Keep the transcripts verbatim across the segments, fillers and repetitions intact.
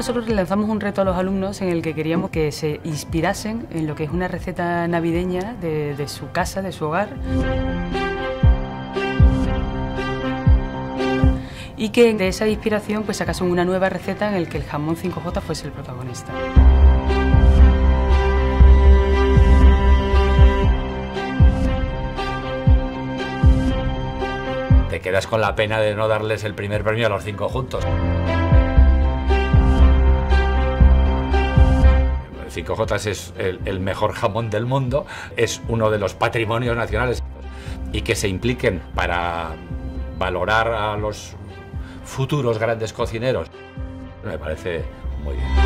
nosotros le lanzamos un reto a los alumnos en el que queríamos que se inspirasen en lo que es una receta navideña de, de su casa, de su hogar. Y que de esa inspiración pues sacasen una nueva receta en el que el jamón cinco jota fuese el protagonista. Te quedas con la pena de no darles el primer premio a los cinco juntos. El cinco jotas es el, el mejor jamón del mundo, es uno de los patrimonios nacionales, y que se impliquen para valorar a los futuros grandes cocineros me parece muy bien.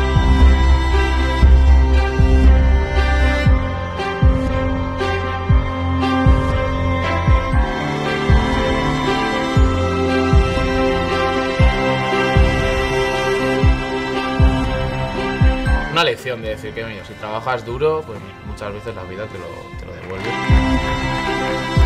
Una lección de decir que, oye, si trabajas duro, pues muchas veces la vida te lo, te lo devuelve.